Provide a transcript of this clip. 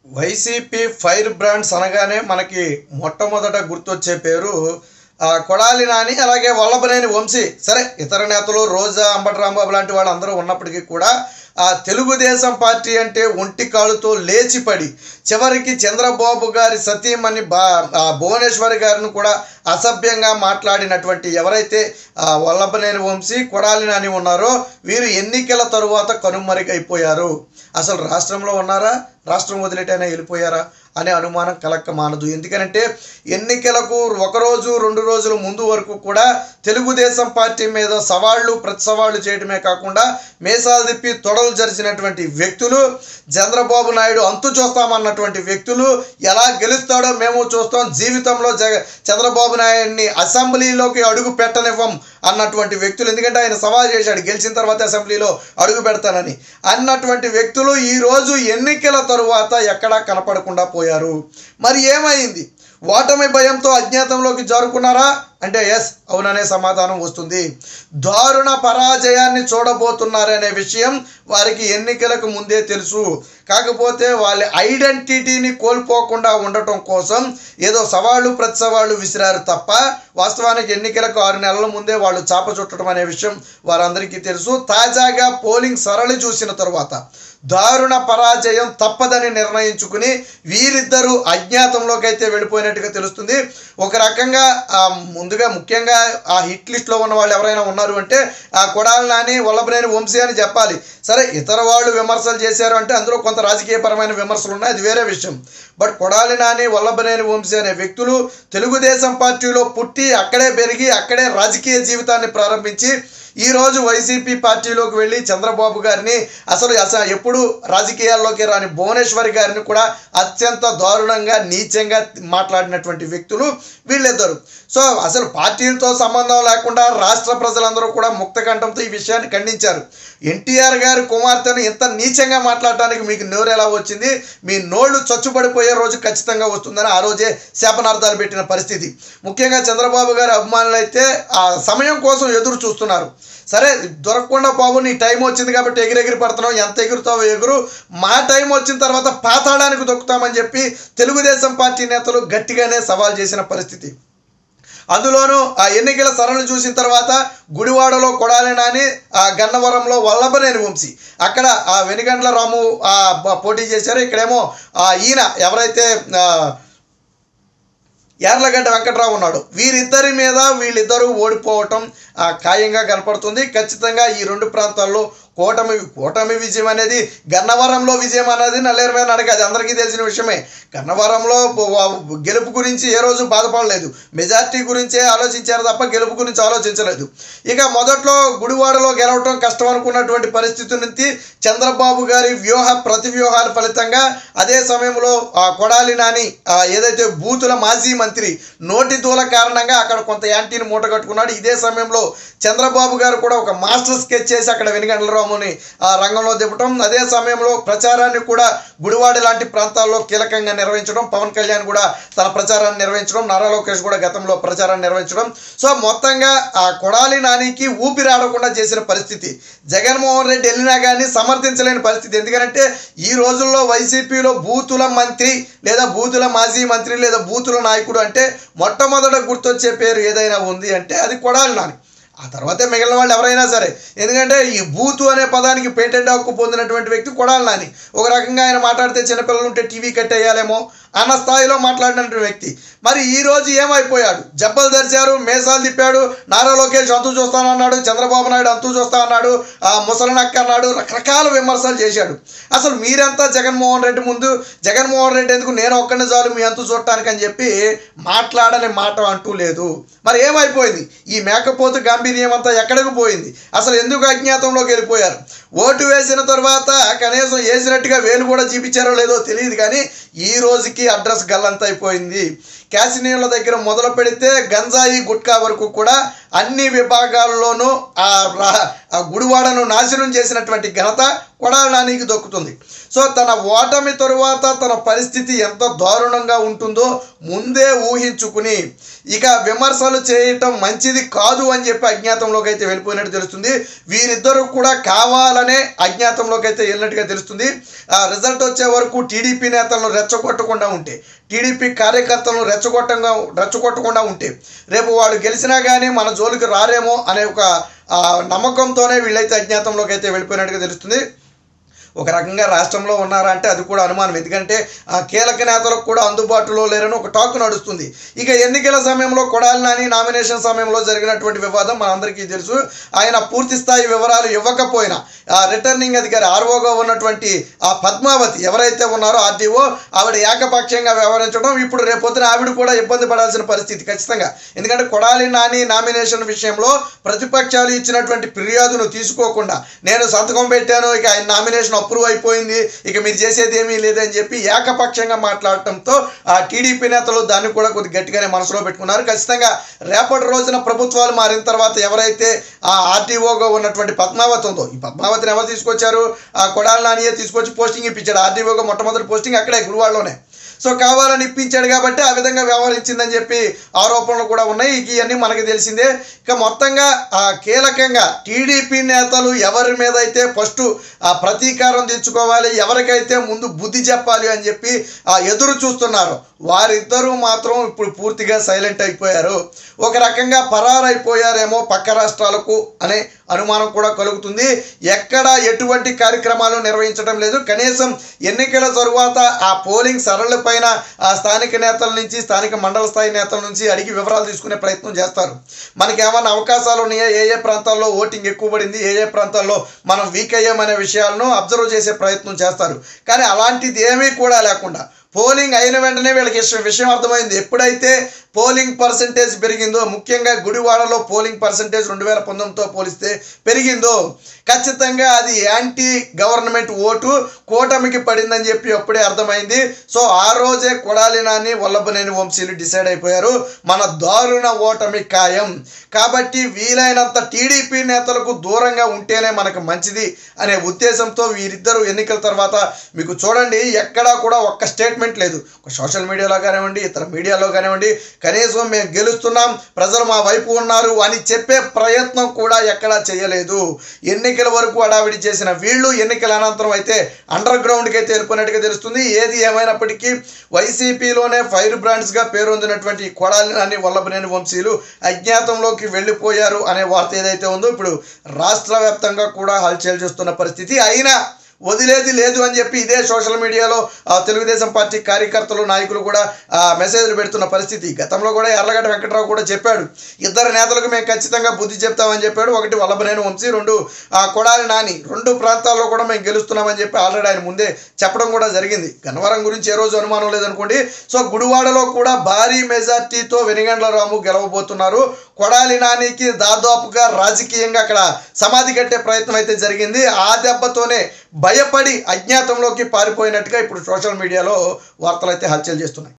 YCP fire brands అనగానే మనకి మొట్టమొదట గుర్తొచ్చే పేరు కొడాలి నాని, అలాగే వల్లభనేని వంశీ. సరే, ఇతర నేతలు రోజా, అంబటి రాంబాబు లాంటి వాళ్ళు అందరూ ఉన్నప్పటికీ కూడా తెలుగుదేశం పార్టీ అంటే ఒంటి కాలుతో లేచిపడి చివరికి చంద్రబాబు గారి సతీమణి భువనేశ్వరి గారిని కూడా అసభ్యంగా మాట్లాడినటువంటి ఎవరైతే వల్లభనేని వంశీ, కొడాలి నాని ఉన్నారో వీరు ఎన్నికల తరువాత కనుమరుగైపోయారు. అసలు రాష్ట్రంలో ఉన్నారా, రాష్ట్రం వదిలేటైనా వెళ్ళిపోయారా అనే అనుమానం కలక్క మానదు. ఎందుకంటే ఎన్నికలకు ఒకరోజు 2 రోజుల ముందు వరకు కూడా తెలుగుదేశం పార్టీ మీద ప్రతి సవాళ్లు చేయడమే కాకుండా మేసాలు తిప్పి తొడలు జరిచినటువంటి వ్యక్తులు, చంద్రబాబు నాయుడు అంతు చూస్తామన్నటువంటి వ్యక్తులు, ఎలా గెలుస్తాడో మేము చూస్తాం, జీవితంలో చంద్రబాబు నాయుడిని అసెంబ్లీలోకి అడుగు పెట్టనివ్వం అన్నటువంటి వ్యక్తులు. ఎందుకంటే ఆయన సవాల్ చేశాడు, గెలిచిన తర్వాత అసెంబ్లీలో అడుగు పెడతానని అన్నటువంటి వ్యక్తులు ఈరోజు ఎన్నికల తరువాత ఎక్కడా కనపడకుండా పోయారు. మరి ఏమైంది? ఓటమి భయంతో అజ్ఞాతంలోకి జారుకున్నారా అంటే ఎస్, అవుననే సమాధానం వస్తుంది. దారుణ పరాజయాన్ని చూడబోతున్నారనే విషయం వారికి ఎన్నికలకు ముందే తెలుసు. కాకపోతే వాళ్ళ ఐడెంటిటీని కోల్పోకుండా ఉండటం కోసం ఏదో ప్రతి సవాళ్ళు విసిరారు తప్ప వాస్తవానికి ఎన్నికలకు 6 నెలల ముందే వాళ్ళు చాప చుట్టడం అనే విషయం వారందరికీ తెలుసు. తాజాగా పోలింగ్ సరళి చూసిన తరువాత దారుణ పరాజయం తప్పదని నిర్ణయించుకుని వీరిద్దరూ అజ్ఞాతంలోకి అయితే వెళ్ళిపోయినట్టుగా తెలుస్తుంది. ఒక రకంగా ముఖ్యంగా ఆ హిట్ లిస్ట్లో ఉన్న వాళ్ళు ఎవరైనా ఉన్నారు అంటే కొడాలి నాని, వల్లభనేని వంశీ అని చెప్పాలి. సరే, ఇతర వాళ్ళు విమర్శలు చేశారు అంటే అందులో కొంత రాజకీయపరమైన విమర్శలు ఉన్నాయి, అది వేరే విషయం. బట్ కొడాలి నాని, వల్లభనేని వంశీ అనే వ్యక్తులు తెలుగుదేశం పార్టీలో పుట్టి అక్కడే పెరిగి అక్కడే రాజకీయ జీవితాన్ని ప్రారంభించి ఈరోజు వైసీపీ పార్టీలోకి వెళ్ళి చంద్రబాబు గారిని అసలు ఎప్పుడు రాజకీయాల్లోకి రాని భువనేశ్వరి గారిని కూడా అత్యంత దారుణంగా నీచంగా మాట్లాడినటువంటి వ్యక్తులు వీళ్ళిద్దరు. సో అసలు పార్టీలతో సంబంధం లేకుండా రాష్ట్ర ప్రజలందరూ కూడా ముక్తకంఠంతో ఈ విషయాన్ని ఖండించారు. ఎన్టీఆర్ గారి కుమార్తెను ఇంత నీచంగా మాట్లాడటానికి మీకు నోరు ఎలా వచ్చింది? మీ నోళ్లు చచ్చుబడిపోయే రోజు ఖచ్చితంగా వస్తుందని ఆ రోజే శాపనార్థాలు పెట్టిన పరిస్థితి. ముఖ్యంగా చంద్రబాబు గారి అభిమానులు అయితే ఆ సమయం కోసం ఎదురు చూస్తున్నారు. సరే, దొరకకుండా బాబు, నీ టైం వచ్చింది కాబట్టి ఎగిరెగిరి పడుతున్నావు, ఎంత ఎగురుతావో ఎగురు, మా టైం వచ్చిన తర్వాత పాతాళానికి దొక్కుతామని చెప్పి తెలుగుదేశం పార్టీ నేతలు గట్టిగానే సవాల్ చేసిన పరిస్థితి. అందులోనూ ఆ ఎన్నికల సరళి చూసిన తర్వాత గుడివాడలో కొడాలి నాని, గన్నవరంలో వల్లభనేని వంశీ, అక్కడ వెనుగండ్ల రాము పోటీ చేశారు. ఇక్కడేమో ఈయన ఎవరైతే యార్లగడ్డ వెంకట్రావు ఉన్నాడు, వీరిద్దరి మీద వీళ్ళిద్దరూ ఓడిపోవటం ఖాయంగా కనపడుతుంది. ఖచ్చితంగా ఈ 2 ప్రాంతాల్లో కూటమి విజయం అనేది, గన్నవరంలో విజయం అనేది నల్లేరు మీద నడక, అది అందరికీ తెలిసిన విషయమే. గన్నవరంలో గెలుపు గురించి ఏ రోజు బాధపడలేదు, మెజార్టీ గురించే ఆలోచించారు తప్ప గెలుపు గురించి ఆలోచించలేదు. ఇక మొదట్లో గుడివాడలో గెలవటం కష్టం అనుకున్నటువంటి పరిస్థితి నుంచి చంద్రబాబు గారి ప్రతి వ్యూహాల ఫలితంగా అదే సమయంలో కొడాలి నాని ఏదైతే బూతుల మాజీ మంత్రి నోటి దూల కారణంగా అక్కడ కొంత యాంటీని మూట కట్టుకున్నాడు. ఇదే సమయంలో చంద్రబాబు గారు కూడా ఒక మాస్టర్ స్కెచ్ చేసి అక్కడ వెనుగండ్ల రాముని రంగంలో దింపటం, అదే సమయంలో ప్రచారాన్ని కూడా గుడివాడ లాంటి ప్రాంతాల్లో కీలకంగా నిర్వహించడం, పవన్ కళ్యాణ్ కూడా తన ప్రచారాన్ని నిర్వహించడం, నారా లోకేష్ కూడా గతంలో ప్రచారాన్ని నిర్వహించడం. సో మొత్తంగా కొడాలి నానికి ఊపిరాడకుండా చేసిన పరిస్థితి. జగన్మోహన్ రెడ్డి వెళ్ళినా కానీ సమర్థించలేని పరిస్థితి. ఎందుకంటే ఈ రోజుల్లో వైసీపీలో బూతుల మంత్రి లేదా బూతుల మాజీ మంత్రి లేదా బూతుల నాయకుడు అంటే మొట్టమొదట గుర్తొచ్చే పేరు ఏదైనా ఉంది అంటే అది కొడాలి నాని. ఆ తర్వాతే మిగిలిన వాళ్ళు ఎవరైనా సరే. ఎందుకంటే ఈ బూతు అనే పదానికి పేటెంట్ హక్కు పొందినటువంటి వ్యక్తి కొడాలి నాని. ఒక రకంగా ఆయన మాట్లాడితే చిన్నపిల్లలు ఉంటే టీవీ కట్టేయాలేమో అన్న స్థాయిలో మాట్లాడినటువంటి వ్యక్తి. మరి ఈరోజు ఏమైపోయాడు? జబ్బలు ధరిచారు, మేసాలు తిప్పాడు, నారా లోకేష్ అంతు చూస్తానన్నాడు, చంద్రబాబు నాయుడు అంతు చూస్తా అన్నాడు, ముసలనక్క అన్నాడు, రకరకాల విమర్శలు చేశాడు. అసలు మీరంతా జగన్మోహన్ రెడ్డి ముందు, జగన్మోహన్ రెడ్డి ఎందుకు, నేను ఒక్కడిని చాలు మీ అంతు చూడటానికి అని చెప్పి మాట్లాడని మాట అంటూ లేదు. మరి ఏమైపోయింది? ఈ మేకపోతు గాంభీర్యం అంతా ఎక్కడికి పోయింది? అసలు ఎందుకు అజ్ఞాతంలోకి వెళ్ళిపోయారు? ఓటు వేసిన తర్వాత కనీసం వేసినట్టుగా వేలు కూడా చూపించారో లేదో తెలియదు, కానీ ఈ రోజుకి అడ్రస్ గల్లంత అయిపోయింది. క్యాసినోల దగ్గర మొదలు పెడితే గంజాయి గుట్కా వరకు కూడా అన్ని విభాగాల్లోనూ ఆ గుడివాడను నాశనం చేసినటువంటి ఘనత కొడాలి నానికి దక్కుతుంది. సో తన ఓటమి తరువాత తన పరిస్థితి ఎంత దారుణంగా ఉంటుందో ముందే ఊహించుకుని ఇక విమర్శలు చేయటం మంచిది కాదు అని చెప్పి అజ్ఞాతంలోకి అయితే వెళ్ళిపోయినట్టు తెలుస్తుంది. వీరిద్దరూ కూడా కావాలని ముందుగానే అజ్ఞాతంలోకి అయితే వెళ్ళినట్టుగా తెలుస్తుంది. రిజల్ట్ వచ్చే వరకు టీడీపీ నేతలను రెచ్చగొట్టకుండా ఉంటే, టీడీపీ కార్యకర్తలను రెచ్చగొట్టకుండా ఉంటే రేపు వాళ్ళు గెలిచినా కానీ మన జోలికి రారేమో అనే ఒక నమ్మకంతోనే వీళ్ళైతే అజ్ఞాతంలోకి అయితే వెళ్ళిపోయినట్టుగా తెలుస్తుంది. ఒక రకంగా రాష్ట్రంలో ఉన్నారా అంటే అది కూడా అనుమానం. ఎందుకంటే కీలక నేతలకు కూడా అందుబాటులో లేరని ఒక టాక్ నడుస్తుంది. ఇక ఎన్నికల సమయంలో కొడాలి నాని నామినేషన్ సమయంలో జరిగినటువంటి వివాదం మనందరికీ తెలుసు. ఆయన పూర్తి స్థాయి వివరాలు ఇవ్వకపోయినా రిటర్నింగ్ అధికారి ఆర్ఓగా ఉన్నటువంటి పద్మావతి ఎవరైతే ఉన్నారో ఆర్డీఓ, ఆవిడ ఏకపక్షంగా వ్యవహరించడం ఇప్పుడు రేపొద్దున ఆవిడ కూడా ఇబ్బంది పడాల్సిన పరిస్థితి ఖచ్చితంగా. ఎందుకంటే కొడాలి నాని నామినేషన్ విషయంలో ప్రతిపక్షాలు ఇచ్చినటువంటి ఫిర్యాదును తీసుకోకుండా నేను సంతకం పెట్టాను, ఇక ఆయన నామినేషన్ అప్రూవ్ అయిపోయింది, ఇక మీరు చేసేది ఏమీ లేదని చెప్పి ఏకపక్షంగా మాట్లాడటంతో టీడీపీ నేతలు దాన్ని కూడా కొద్ది గట్టిగానే మనసులో పెట్టుకున్నారు. ఖచ్చితంగా రేపటి రోజున ప్రభుత్వాలు మారిన తర్వాత ఎవరైతే ఆర్డీఓగా ఉన్నటువంటి పద్మావతి ఉందో, ఈ పద్మావతిని ఎవరు తీసుకొచ్చారు? కొడాలి నానియే తీసుకొచ్చి పోస్టింగ్ ఇప్పించాడు. ఆర్డీఓగా మొట్టమొదటి పోస్టింగ్ అక్కడే గుడివాడలోనే. సో కావాలని ఇప్పించాడు కాబట్టి ఆ విధంగా వ్యవహరించిందని చెప్పి ఆరోపణలు కూడా ఉన్నాయి. ఇవన్నీ మనకి తెలిసిందే. ఇక మొత్తంగా కీలకంగా టీడీపీ నేతలు ఎవరి మీద అయితే ఫస్ట్ ప్రతీకారం తీర్చుకోవాలి, ఎవరికైతే ముందు బుద్ధి చెప్పాలి అని చెప్పి ఎదురు చూస్తున్నారు, వారిద్దరూ మాత్రం ఇప్పుడు పూర్తిగా సైలెంట్ అయిపోయారు. ఒక రకంగా పరారైపోయారేమో పక్క రాష్ట్రాలకు అనే అనుమానం కూడా కలుగుతుంది. ఎక్కడ ఎటువంటి కార్యక్రమాలు నిర్వహించడం లేదు. కనీసం ఎన్నికల తరువాత ఆ పోలింగ్ సరళ పైన స్థానిక నేతల నుంచి, స్థానిక మండల స్థాయి నేతల నుంచి అడిగి వివరాలు తీసుకునే ప్రయత్నం చేస్తారు. మనకి ఏమైనా అవకాశాలు ఉన్నాయా, ఏ ప్రాంతాల్లో ఓటింగ్ ఎక్కువ పడింది, ఏ ప్రాంతాల్లో మనం వీక్ అయ్యామనే విషయాలను అబ్జర్వ్ చేసే ప్రయత్నం చేస్తారు. కానీ అలాంటిది ఏమీ కూడా లేకుండా పోలింగ్ అయిన వెంటనే వీళ్ళకి విషయం అర్థమైంది. ఎప్పుడైతే పోలింగ్ పర్సంటేజ్ పెరిగిందో, ముఖ్యంగా గుడివాడలో పోలింగ్ పర్సంటేజ్ 2019తో పోలిస్తే పెరిగిందో, ఖచ్చితంగా అది యాంటీ గవర్నమెంట్ ఓటు కూటమికి పడిందని చెప్పి అప్పుడే అర్థమైంది. సో ఆ రోజే కొడాలి నాని వల్లభనేని వంశీలు డిసైడ్ అయిపోయారు, మన దారుణ ఓటమి ఖాయం, కాబట్టి వీలైనంత టీడీపీ నేతలకు దూరంగా ఉంటేనే మనకు మంచిది అనే ఉద్దేశంతో వీరిద్దరూ ఎన్నికల తర్వాత మీకు చూడండి ఎక్కడా కూడా ఒక్క స్టేట్మెంట్ లేదు. సోషల్ మీడియాలో కానివ్వండి, ఇతర మీడియాలో కానివ్వండి, కనీసం మేము గెలుస్తున్నాం, ప్రజలు మా వైపు ఉన్నారు అని చెప్పే ప్రయత్నం కూడా ఎక్కడా చేయలేదు. ఎన్నికల వరకు హడావిడి చేసిన వీళ్ళు ఎన్నికల అనంతరం అయితే అండర్ గ్రౌండ్కి అయితే వెళ్ళిపోయినట్టుగా తెలుస్తుంది. ఏది ఏమైనప్పటికీ వైసీపీలోనే ఫైర్ బ్రాండ్స్గా పేరొందినటువంటి కొడాలి నాని వల్లభనేని వంశీలు అజ్ఞాతంలోకి వెళ్ళిపోయారు అనే వార్త ఏదైతే ఉందో ఇప్పుడు రాష్ట్ర వ్యాప్తంగా కూడా హల్చల్ చేస్తున్న పరిస్థితి. అయినా వదిలేది లేదు అని చెప్పి ఇదే సోషల్ మీడియాలో తెలుగుదేశం పార్టీ కార్యకర్తలు, నాయకులు కూడా మెసేజ్లు పెడుతున్న పరిస్థితి. గతంలో కూడా యార్లగడ్డ వెంకటరావు కూడా చెప్పాడు, ఇద్దరు నేతలకు మేము ఖచ్చితంగా బుద్ధి చెప్తామని చెప్పాడు. ఒకటి వల్లభనేని వంశీ, రెండు కొడాలి నాని. 2 ప్రాంతాల్లో కూడా మేము గెలుస్తున్నామని చెప్పి ఆల్రెడీ ఆయన ముందే చెప్పడం కూడా జరిగింది. గన్నవరం గురించి ఏ రోజు అనుమానం లేదనుకోండి. సో గుడివాడలో కూడా భారీ మెజార్టీతో వెనిగండ్ల రాము గెలవబోతున్నారు. కొడాలి నానికి దాదాపుగా రాజకీయంగా అక్కడ సమాధి కట్టే ప్రయత్నం అయితే జరిగింది. ఆ దెబ్బతోనే భయపడి అజ్ఞాతంలోకి పారిపోయినట్టుగా ఇప్పుడు సోషల్ మీడియాలో వార్తలు అయితే హల్చల్ చేస్తున్నాయి.